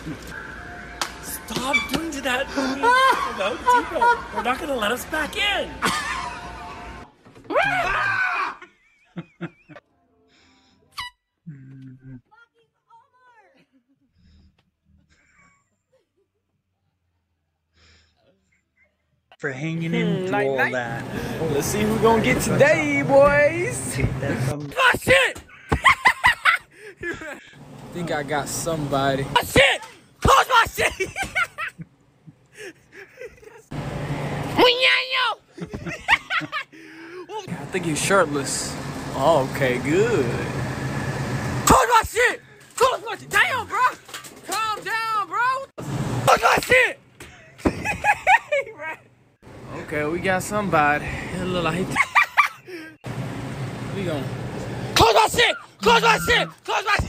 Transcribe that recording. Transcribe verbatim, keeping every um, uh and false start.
Stop doing to that. No, Depot. They're not gonna let us back in. For hanging in through night, all night. that. Let's see who gonna get today, boys. Oh shit! I think I got somebody. Oh shit! Close my shit! I think he's shirtless. Oh, okay, good. Close my shit! Close my shit! Damn, bro! Calm down, bro. Close my shit! Okay, we got somebody. It look like he we gonna Close my shit! Close my shit! Close my shit!